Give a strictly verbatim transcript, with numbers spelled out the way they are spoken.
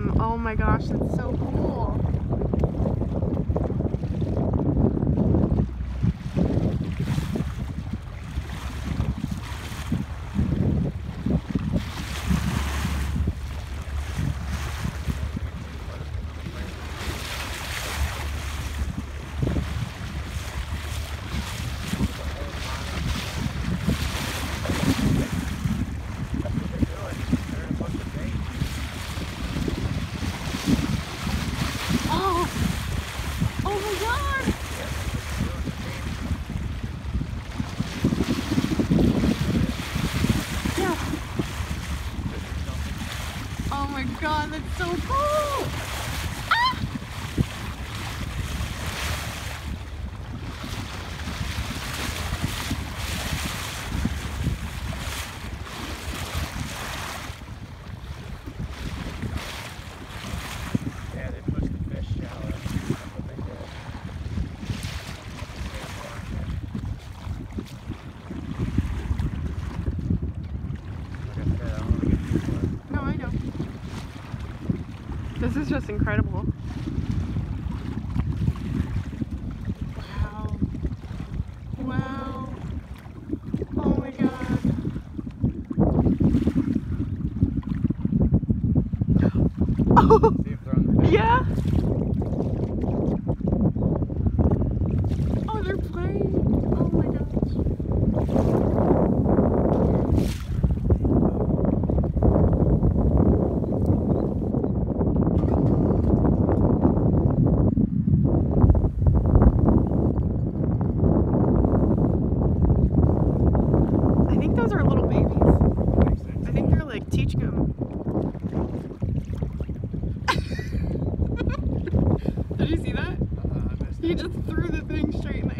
them. Oh my gosh, that's so cool. Oh my god, that's so cool! Ah! Yeah, they pushed the fish shallow. That's what they did. Like I said, I don't want to get too close. No, I know. This is just incredible. Wow. Wow. Oh my god. Oh! See if they're on the fish. Yeah! Oh, they're playing. Oh my gosh. I think those are little babies. I think they're like teaching them. Did you see that? Uh, I missed He that. just threw the thing straight in the